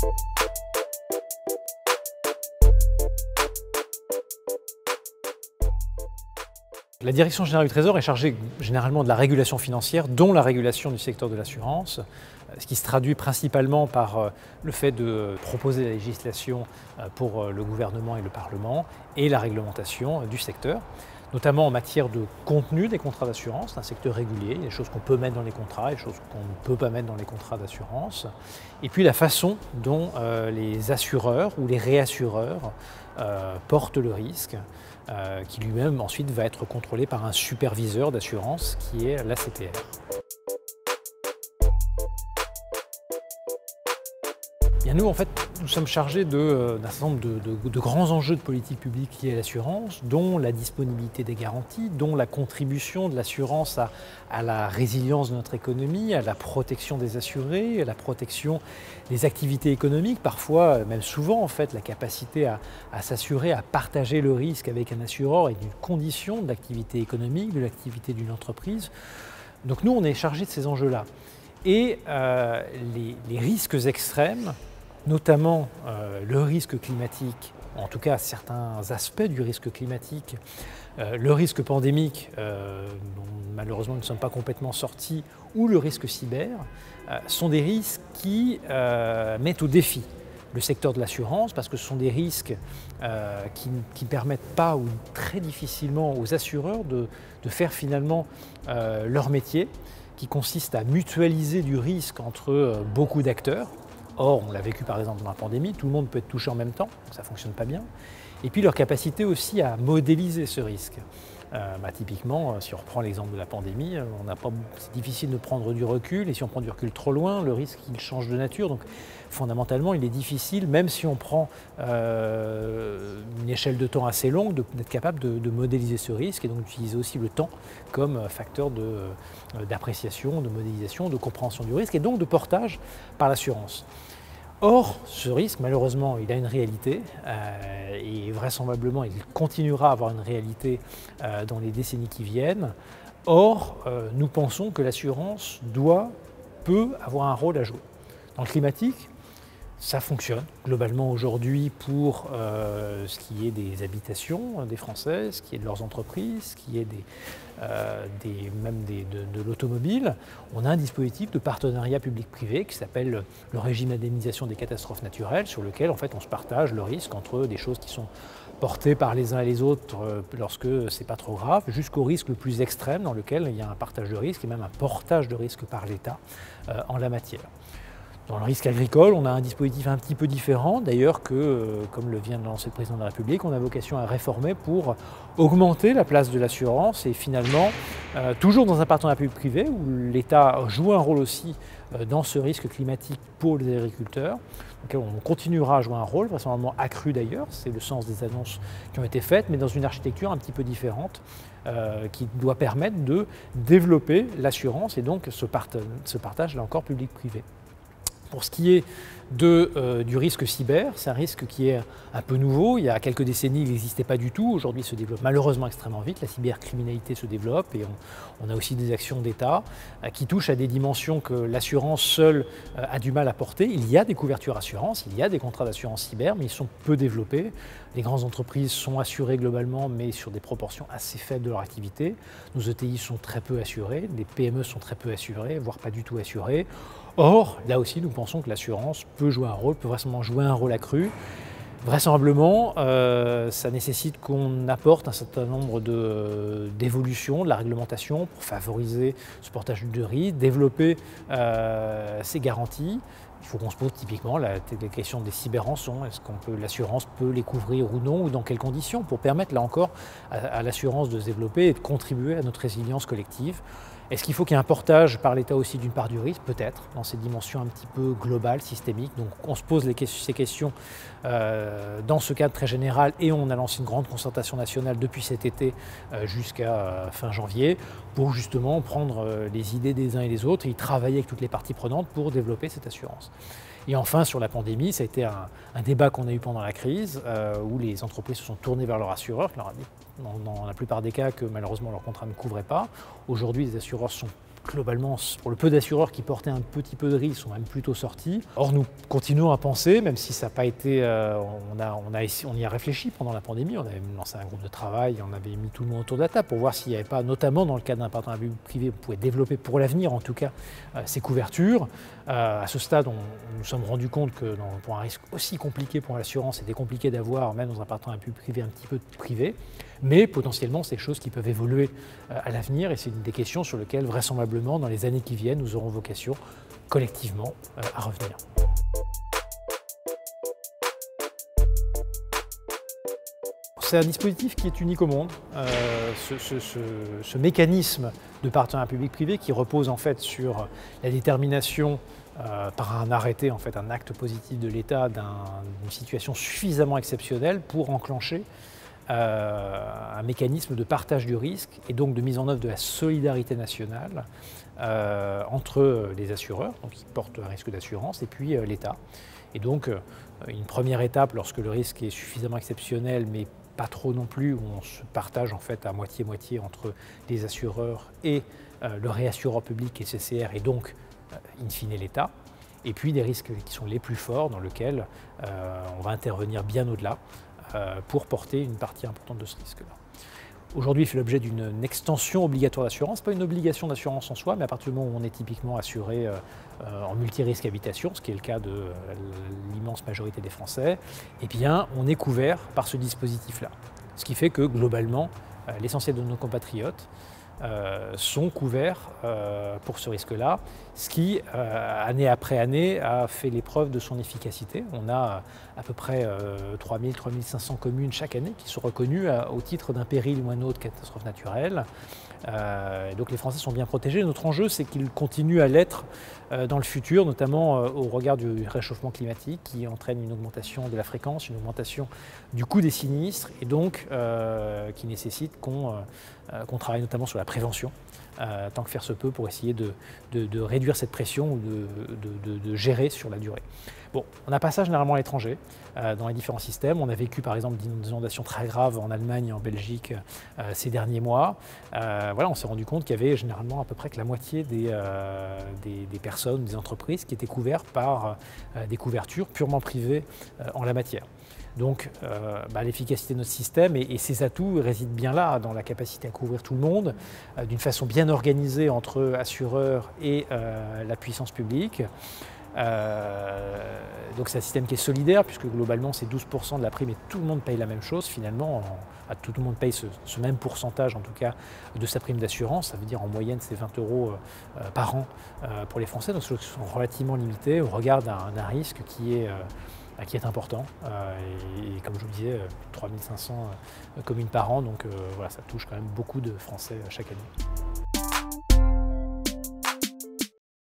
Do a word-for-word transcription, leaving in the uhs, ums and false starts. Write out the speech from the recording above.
La Direction générale du Trésor est chargée généralement de la régulation financière, dont la régulation du secteur de l'assurance, ce qui se traduit principalement par le fait de proposer la législation pour le gouvernement et le Parlement et la réglementation du secteur, notamment en matière de contenu des contrats d'assurance, un secteur régulier, des choses qu'on peut mettre dans les contrats, des choses qu'on ne peut pas mettre dans les contrats d'assurance, et puis la façon dont euh, les assureurs ou les réassureurs euh, portent le risque, euh, qui lui-même ensuite va être contrôlé par un superviseur d'assurance qui est l'A C T R. Bien, nous, en fait, nous sommes chargés d'un certain nombre de, de, de grands enjeux de politique publique liés à l'assurance, dont la disponibilité des garanties, dont la contribution de l'assurance à, à la résilience de notre économie, à la protection des assurés, à la protection des activités économiques, parfois, même souvent, en fait, la capacité à, à s'assurer, à partager le risque avec un assureur est une condition de l'activité économique, de l'activité d'une entreprise. Donc nous, on est chargés de ces enjeux-là. Et euh, les, les risques extrêmes, notamment euh, le risque climatique, en tout cas certains aspects du risque climatique, euh, le risque pandémique, euh, dont malheureusement nous ne sommes pas complètement sortis, ou le risque cyber, euh, sont des risques qui euh, mettent au défi le secteur de l'assurance, parce que ce sont des risques euh, qui ne permettent pas ou très difficilement aux assureurs de, de faire finalement euh, leur métier, qui consiste à mutualiser du risque entre euh, beaucoup d'acteurs. Or, on l'a vécu par exemple dans la pandémie, tout le monde peut être touché en même temps, donc ça ne fonctionne pas bien. Et puis leur capacité aussi à modéliser ce risque. Euh, bah, typiquement, si on reprend l'exemple de la pandémie, on n'a pas, c'est difficile de prendre du recul, et si on prend du recul trop loin, le risque il change de nature. Donc fondamentalement, il est difficile, même si on prend euh, une échelle de temps assez longue, d'être capable de, de modéliser ce risque et donc d'utiliser aussi le temps comme facteur d'appréciation, de, de modélisation, de compréhension du risque et donc de portage par l'assurance. Or, ce risque, malheureusement, il a une réalité euh, et vraisemblablement, il continuera à avoir une réalité euh, dans les décennies qui viennent. Or, euh, nous pensons que l'assurance doit, peut avoir un rôle à jouer. Dans le climatique, ça fonctionne globalement aujourd'hui pour euh, ce qui est des habitations des Français, ce qui est de leurs entreprises, ce qui est des, euh, des, même des, de, de l'automobile. On a un dispositif de partenariat public-privé qui s'appelle le régime d'indemnisation des catastrophes naturelles, sur lequel en fait on se partage le risque entre des choses qui sont portées par les uns et les autres euh, lorsque c'est pas trop grave, jusqu'au risque le plus extrême dans lequel il y a un partage de risque et même un portage de risque par l'État euh, en la matière. Dans le risque agricole, on a un dispositif un petit peu différent, d'ailleurs que, euh, comme le vient de lancer le président de la République, on a vocation à réformer pour augmenter la place de l'assurance et finalement, euh, toujours dans un partenariat public-privé, où l'État joue un rôle aussi euh, dans ce risque climatique pour les agriculteurs. Donc on continuera à jouer un rôle, vraisemblablement accru d'ailleurs, c'est le sens des annonces qui ont été faites, mais dans une architecture un petit peu différente, euh, qui doit permettre de développer l'assurance et donc ce, part ce partage là encore public-privé. Pour ce qui est de, euh, du risque cyber, c'est un risque qui est un peu nouveau. Il y a quelques décennies, il n'existait pas du tout. Aujourd'hui, il se développe malheureusement extrêmement vite. La cybercriminalité se développe et on, on a aussi des actions d'État euh, qui touchent à des dimensions que l'assurance seule euh, a du mal à porter. Il y a des couvertures assurances, il y a des contrats d'assurance cyber, mais ils sont peu développés. Les grandes entreprises sont assurées globalement, mais sur des proportions assez faibles de leur activité. Nos E T I sont très peu assurés, les P M E sont très peu assurées, voire pas du tout assurées. Or, là aussi, nous pensons que l'assurance peut jouer un rôle, peut vraisemblablement jouer un rôle accru. Vraisemblablement, euh, ça nécessite qu'on apporte un certain nombre d'évolutions de, de la réglementation pour favoriser ce portage de risque, développer euh, ces garanties. Il faut qu'on se pose typiquement la, la question des cyberrançons. Est-ce qu'on peut, l'assurance peut les couvrir ou non, ou dans quelles conditions, pour permettre là encore à, à l'assurance de se développer et de contribuer à notre résilience collective. Est-ce qu'il faut qu'il y ait un portage par l'État aussi d'une part du risque? Peut-être, dans ces dimensions un petit peu globales, systémiques. Donc on se pose les, ces questions euh, dans ce cadre très général et on a lancé une grande concertation nationale depuis cet été euh, jusqu'à euh, fin janvier pour justement prendre euh, les idées des uns et des autres et y travailler avec toutes les parties prenantes pour développer cette assurance. Et enfin, sur la pandémie, ça a été un, un débat qu'on a eu pendant la crise, euh, où les entreprises se sont tournées vers leurs assureurs, qui leur a dit, dans, dans la plupart des cas, que malheureusement leur contrat ne couvrait pas. Aujourd'hui, les assureurs sont globalement, pour le peu d'assureurs qui portaient un petit peu de risque, sont même plutôt sortis. Or, nous continuons à penser, même si ça n'a pas été, euh, on, a, on, a, on y a réfléchi pendant la pandémie, on avait lancé un groupe de travail, on avait mis tout le monde autour de la table pour voir s'il n'y avait pas, notamment dans le cadre d'un partenariat public-privé, on pouvait développer pour l'avenir en tout cas euh, ces couvertures. Euh, à ce stade, on, on nous sommes rendus compte que dans, pour un risque aussi compliqué pour l'assurance, c'était compliqué d'avoir, même dans un partenariat public-privé, un petit peu de privé. Mais potentiellement, c'est des choses qui peuvent évoluer euh, à l'avenir et c'est une des questions sur lesquelles, vraisemblablement, dans les années qui viennent, nous aurons vocation, collectivement, euh, à revenir. C'est un dispositif qui est unique au monde. Euh, ce, ce, ce, ce mécanisme de partenariat public-privé qui repose en fait sur la détermination euh, par un arrêté, en fait, un acte positif de l'État d'une situation suffisamment exceptionnelle pour enclencher Euh, un mécanisme de partage du risque et donc de mise en œuvre de la solidarité nationale euh, entre les assureurs, donc qui portent un risque d'assurance, et puis euh, l'État. Et donc euh, une première étape lorsque le risque est suffisamment exceptionnel, mais pas trop non plus, où on se partage en fait à moitié-moitié entre les assureurs et euh, le réassureur public et C C R, et donc euh, in fine l'État. Et puis des risques qui sont les plus forts, dans lesquels euh, on va intervenir bien au-delà, pour porter une partie importante de ce risque-là. Aujourd'hui, il fait l'objet d'une extension obligatoire d'assurance, pas une obligation d'assurance en soi, mais à partir du moment où on est typiquement assuré euh, en multirisque habitation, ce qui est le cas de euh, l'immense majorité des Français, eh bien, on est couvert par ce dispositif-là. Ce qui fait que, globalement, euh, l'essentiel de nos compatriotes Euh, sont couverts euh, pour ce risque-là, ce qui, euh, année après année, a fait l'épreuve de son efficacité. On a à peu près euh, trois mille à trois mille cinq cents communes chaque année qui sont reconnues à, au titre d'un péril ou un autre catastrophe naturelle. Euh, et donc les Français sont bien protégés. Notre enjeu, c'est qu'ils continuent à l'être euh, dans le futur, notamment euh, au regard du réchauffement climatique qui entraîne une augmentation de la fréquence, une augmentation du coût des sinistres et donc euh, qui nécessite qu'on euh, qu'on travaille notamment sur la prévention, euh, tant que faire se peut, pour essayer de, de, de réduire cette pression ou de, de, de, de gérer sur la durée. Bon, on n'a pas ça généralement à l'étranger, euh, dans les différents systèmes. On a vécu par exemple des inondations très graves en Allemagne et en Belgique euh, ces derniers mois. Euh, voilà, on s'est rendu compte qu'il y avait généralement à peu près que la moitié des, euh, des, des personnes, des entreprises qui étaient couvertes par euh, des couvertures purement privées euh, en la matière. Donc euh, bah, l'efficacité de notre système et, et ses atouts résident bien là, dans la capacité à couvrir tout le monde, euh, d'une façon bien organisée entre assureurs et euh, la puissance publique. Euh, donc c'est un système qui est solidaire, puisque globalement c'est douze pour cent de la prime et tout le monde paye la même chose finalement. En, tout le monde paye ce, ce même pourcentage en tout cas de sa prime d'assurance, ça veut dire en moyenne c'est vingt euros euh, par an euh, pour les Français, donc c'est relativement limité au regard d'un risque qui est... Euh, qui est important euh, et, et comme je vous disais, trois mille cinq cents euh, communes par an, donc euh, voilà, ça touche quand même beaucoup de Français euh, chaque année.